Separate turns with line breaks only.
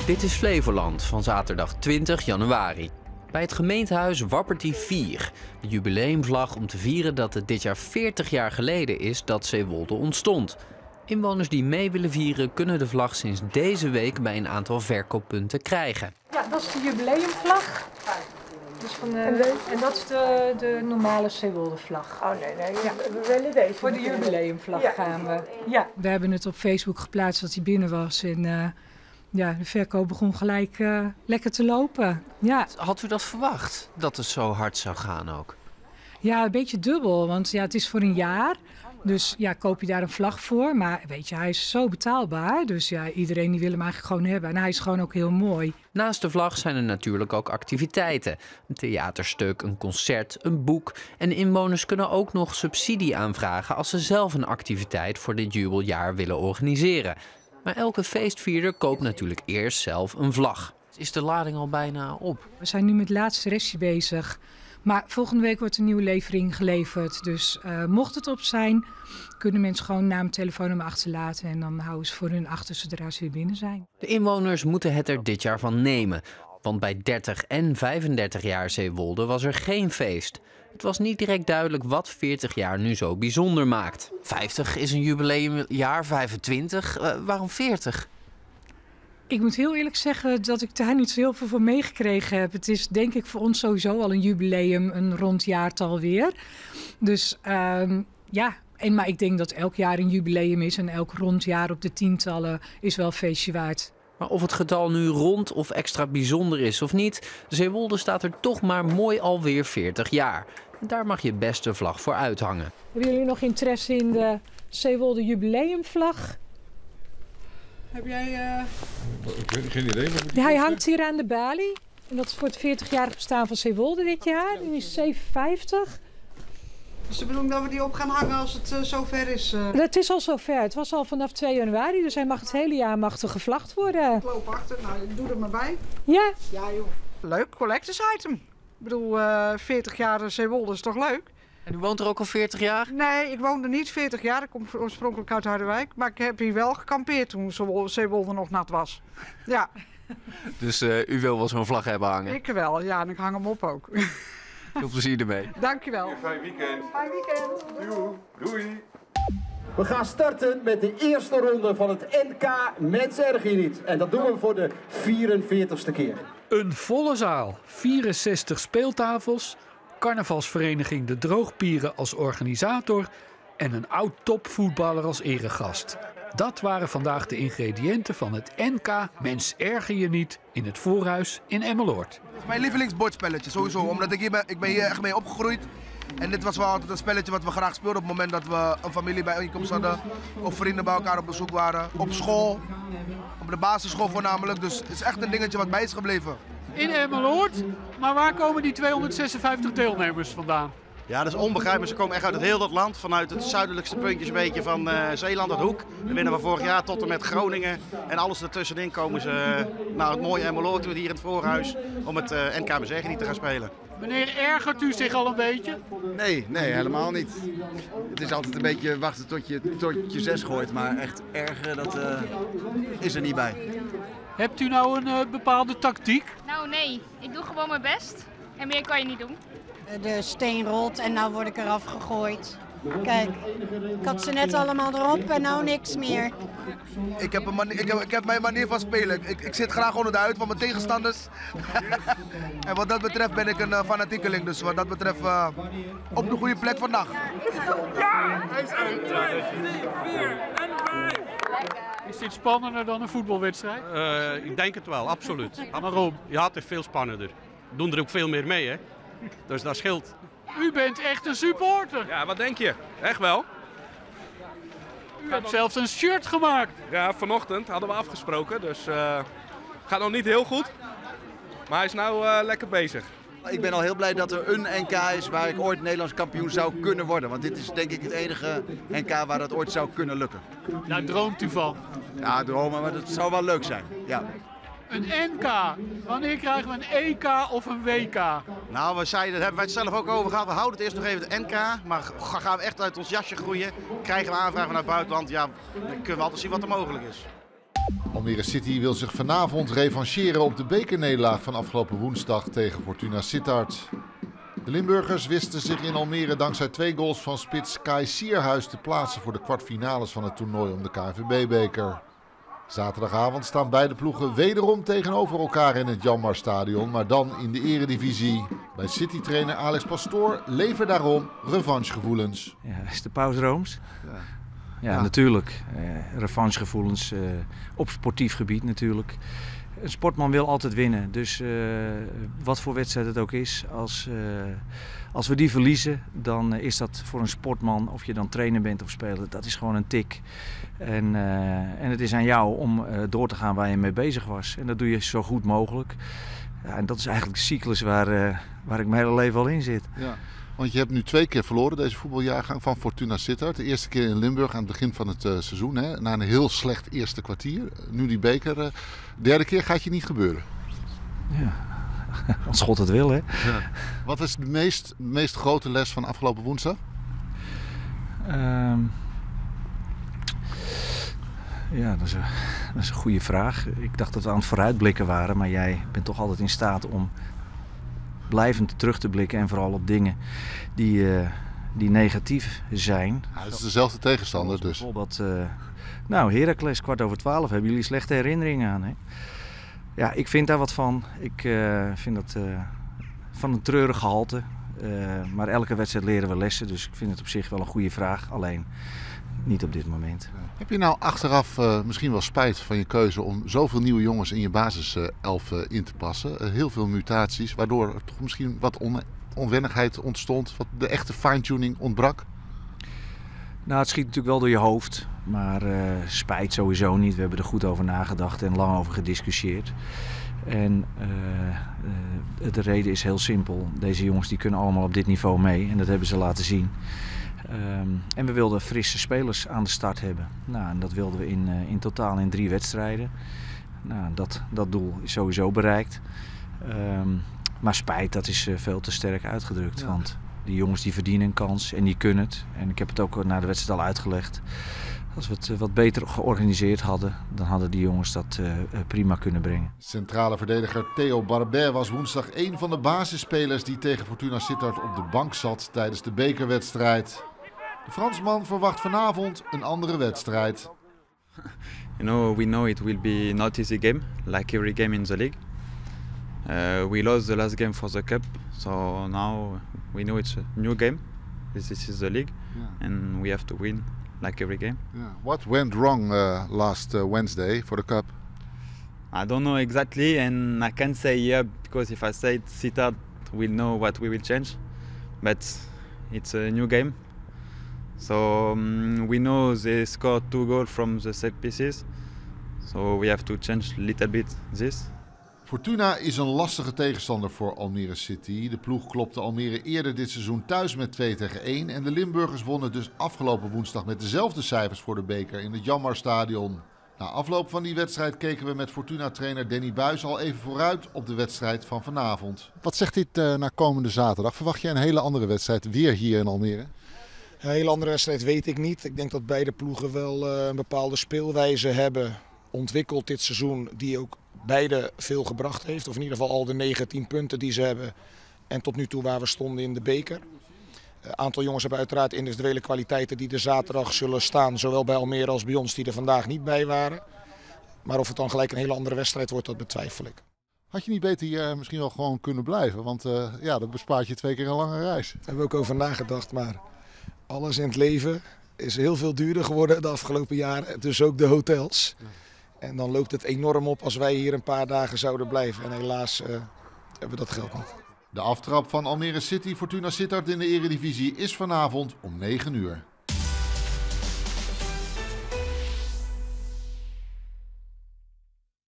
Dit is Flevoland van zaterdag 20 januari. Bij het gemeentehuis wappert die 4, de jubileumvlag om te vieren dat het dit jaar 40 jaar geleden is dat Zeewolde ontstond. Inwoners die mee willen vieren kunnen de vlag sinds deze week bij een aantal verkooppunten krijgen.
Ja, dat is de jubileumvlag. Dus en dat is de normale Zeewolde-vlag.
Oh nee, ja, we willen deze.
Voor de jubileumvlag gaan we. Ja. We hebben het op Facebook geplaatst dat hij binnen was. En de verkoop begon gelijk lekker te lopen. Ja.
Had u dat verwacht, dat het zo hard zou gaan ook?
Ja, een beetje dubbel, want het is voor een jaar. Dus koop je daar een vlag voor. Maar weet je, hij is zo betaalbaar. Dus iedereen die wil hem eigenlijk gewoon hebben. En hij is gewoon ook heel mooi.
Naast de vlag zijn er natuurlijk ook activiteiten. Een theaterstuk, een concert, een boek. En inwoners kunnen ook nog subsidie aanvragen als ze zelf een activiteit voor dit jubeljaar willen organiseren. Maar elke feestvierder koopt natuurlijk eerst zelf een vlag. Is de lading al bijna op?
We zijn nu met het laatste restje bezig. Maar volgende week wordt een nieuwe levering geleverd. Dus mocht het op zijn, kunnen mensen gewoon naam en telefoonnummer achterlaten. En dan houden ze voor hun achter zodra ze weer binnen zijn.
De inwoners moeten het er dit jaar van nemen. Want bij 30 en 35 jaar Zeewolde was er geen feest. Het was niet direct duidelijk wat 40 jaar nu zo bijzonder maakt. 50 is een jubileumjaar, 25. Waarom 40?
Ik moet heel eerlijk zeggen dat ik daar niet zo heel veel van meegekregen heb. Het is denk ik voor ons sowieso al een jubileum, een rond jaartal weer. Dus maar ik denk dat elk jaar een jubileum is en elk rond jaar op de tientallen is wel een feestje waard.
Maar of het getal nu rond of extra bijzonder is of niet, Zeewolde staat er toch maar mooi alweer 40 jaar. Daar mag je best de vlag voor uithangen.
Hebben jullie nog interesse in de Zeewolde jubileumvlag? Heb jij...
Ik weet geen idee.
Hij hangt hier aan de balie. En dat is voor het 40-jarig bestaan van Zeewolde dit jaar. Die is 57.
Dus de bedoeling dat we die op gaan hangen als het zover is?
Het is al zover. Het was al vanaf 2 januari. Dus hij mag het hele jaar gevlagd worden.
Ik loop achter. Nou, ik doe er maar bij.
Ja.
Ja, joh. Leuk, collectors item. Ik bedoel, 40 jaar Zeewolde is toch leuk?
En u woont er ook al 40 jaar?
Nee, ik woonde niet 40 jaar. Ik kom oorspronkelijk uit Harderwijk. Maar ik heb hier wel gekampeerd toen Zeewolde nog nat was. Ja.
Dus u wil wel zo'n vlag hebben hangen?
Ik wel, ja. En ik hang hem op ook.
Veel plezier ermee.
Dankjewel.
Fijn weekend.
Fijn weekend.
Doei.
We gaan starten met de eerste ronde van het NK Mensen Erg Je Niet. En dat doen we voor de 44ste keer.
Een volle zaal, 64 speeltafels, carnavalsvereniging De Droogpieren als organisator en een oud topvoetballer als eregast. Dat waren vandaag de ingrediënten van het NK Mens Erger Je Niet in het Voorhuis in Emmeloord.
Het is mijn lievelingsbordspelletje, sowieso. Omdat ik ben hier echt mee opgegroeid. En dit was wel altijd een spelletje wat we graag speelden op het moment dat we een familiebijeenkomst hadden. Of vrienden bij elkaar op bezoek waren. Op school, op de basisschool voornamelijk. Dus het is echt een dingetje wat bij is gebleven.
In Emmeloord, maar waar komen die 256 deelnemers vandaan?
Ja, dat is onbegrijpelijk. Ze komen echt uit het heel dat land. Vanuit het zuidelijkste puntje een beetje van Zeeland, het Hoek. Daar winnen we vorig jaar tot en met Groningen. En alles ertussenin komen ze naar het mooie Emmeloord hier in het Voorhuis. Om het NK Mens Erger Je Niet te gaan spelen.
Meneer, ergert u zich al een beetje?
Nee, helemaal niet. Het is altijd een beetje wachten tot je 6 gooit. Maar echt ergeren, dat is er niet bij.
Hebt u nou een bepaalde tactiek?
Nou nee, ik doe gewoon mijn best. En meer kan je niet doen.
De steen rolt en nou word ik eraf gegooid. Kijk, ik had ze net allemaal erop en nou niks meer.
Ik heb mijn manier van spelen. Ik zit graag onder de huid van mijn tegenstanders. En wat dat betreft ben ik een fanatiekeling. Dus wat dat betreft op de goede plek vandaag.
Ja! Hij is uit. 2, 3, 4 en 5. Is dit spannender dan een voetbalwedstrijd?
Ik denk het wel, absoluut.
Waarom?
Ja, het is veel spannender. Doen er ook veel meer mee, hè. Dus dat scheelt.
U bent echt een supporter.
Ja, wat denk je? Echt wel.
U hebt zelfs een shirt gemaakt.
Ja, vanochtend hadden we afgesproken, dus gaat nog niet heel goed. Maar hij is nou lekker bezig.
Ik ben al heel blij dat er een NK is waar ik ooit Nederlands kampioen zou kunnen worden. Want dit is denk ik het enige NK waar dat ooit zou kunnen lukken.
Daar droomt u van?
Ja, dromen, maar dat zou wel leuk zijn. Ja.
Een NK. Wanneer krijgen we een EK of een WK?
Nou, daar hebben wij het zelf ook over gehad. We houden het eerst nog even het NK. Maar gaan we echt uit ons jasje groeien, krijgen we aanvragen vanuit het buitenland. Ja, dan kunnen we altijd zien wat er mogelijk is.
Almere City wil zich vanavond revancheren op de bekernederlaag van afgelopen woensdag tegen Fortuna Sittard. De Limburgers wisten zich in Almere dankzij 2 goals van spits Kai Sierhuis te plaatsen voor de kwartfinales van het toernooi om de KNVB-beker. Zaterdagavond staan beide ploegen wederom tegenover elkaar in het Janmarstadion, maar dan in de eredivisie. Bij City-trainer Alex Pastoor leven daarom revanchegevoelens.
Ja, is de paus Rooms? Ja, natuurlijk. Revanchegevoelens op sportief gebied natuurlijk. Een sportman wil altijd winnen, dus wat voor wedstrijd het ook is, als we die verliezen, dan is dat voor een sportman, of je dan trainer bent of speler, dat is gewoon een tik. En het is aan jou om door te gaan waar je mee bezig was. En dat doe je zo goed mogelijk. Ja, en dat is eigenlijk de cyclus waar ik mijn hele leven al in zit.
Ja. Want je hebt nu 2 keer verloren deze voetbaljaargang van Fortuna Sittard. De eerste keer in Limburg aan het begin van het seizoen. Hè? Na een heel slecht eerste kwartier. Nu die beker. De derde keer gaat je niet gebeuren.
Ja, als God het wil, hè.
Ja. Wat is de meest grote les van afgelopen woensdag?
Ja, dat is een goede vraag. Ik dacht dat we aan het vooruitblikken waren. Maar jij bent toch altijd in staat om blijvend terug te blikken en vooral op dingen die negatief zijn.
Ja, het is dezelfde tegenstander dus.
Bijvoorbeeld, Heracles, 11:15, hebben jullie slechte herinneringen aan, hè? Ja, ik vind daar wat van. Ik vind dat van een treurig gehalte. Maar elke wedstrijd leren we lessen, dus ik vind het op zich wel een goede vraag. Alleen niet op dit moment.
Heb je nou achteraf misschien wel spijt van je keuze om zoveel nieuwe jongens in je basiself in te passen? Heel veel mutaties, waardoor er toch misschien wat onwennigheid ontstond, wat de echte fine-tuning ontbrak?
Nou, het schiet natuurlijk wel door je hoofd, maar spijt sowieso niet. We hebben er goed over nagedacht en lang over gediscussieerd. En de reden is heel simpel. Deze jongens die kunnen allemaal op dit niveau mee en dat hebben ze laten zien. En we wilden frisse spelers aan de start hebben. Nou, en dat wilden we in totaal in 3 wedstrijden. Nou, dat doel is sowieso bereikt. Maar spijt, dat is veel te sterk uitgedrukt. Ja. Want die jongens die verdienen een kans en die kunnen het. En ik heb het ook na de wedstrijd al uitgelegd. Als we het wat beter georganiseerd hadden, dan hadden die jongens dat prima kunnen brengen.
Centrale verdediger Theo Barbet was woensdag een van de basisspelers die tegen Fortuna Sittard op de bank zat tijdens de bekerwedstrijd. De Fransman verwacht vanavond een andere wedstrijd.
We know it will be not easy game, like every game in the league. We lost the last game for the cup, so now we know it's a new game. This is the league, and we have to win, like every game.
Yeah. What went wrong last Wednesday for the cup?
I don't know exactly, and I can't say because if I say it, Sittard will know what we will change. But it's a new game. So we know they scored 2 goals from the set pieces. So we have to change a little bit this.
Fortuna is een lastige tegenstander voor Almere City. De ploeg klopte Almere eerder dit seizoen thuis met 2-1. En de Limburgers wonnen dus afgelopen woensdag met dezelfde cijfers voor de beker in het Janmarstadion. Na afloop van die wedstrijd keken we met Fortuna-trainer Danny Buijs al even vooruit op de wedstrijd van vanavond. Wat zegt dit naar komende zaterdag? Verwacht je een hele andere wedstrijd weer hier in Almere?
Een hele andere wedstrijd weet ik niet. Ik denk dat beide ploegen wel een bepaalde speelwijze hebben ontwikkeld dit seizoen, die ook beide veel gebracht heeft. Of in ieder geval al de 19 punten die ze hebben. En tot nu toe waar we stonden in de beker. Een aantal jongens hebben uiteraard individuele kwaliteiten die er zaterdag zullen staan. Zowel bij Almere als bij ons die er vandaag niet bij waren. Maar of het dan gelijk een hele andere wedstrijd wordt, dat betwijfel ik.
Had je niet beter hier misschien wel gewoon kunnen blijven? Want dat bespaart je 2 keer een lange reis.
Daar hebben we ook over nagedacht. Maar alles in het leven is heel veel duurder geworden de afgelopen jaren. Dus ook de hotels. Ja. En dan loopt het enorm op als wij hier een paar dagen zouden blijven. En helaas hebben we dat geld niet.
De aftrap van Almere City Fortuna Sittard in de Eredivisie is vanavond om 9 uur.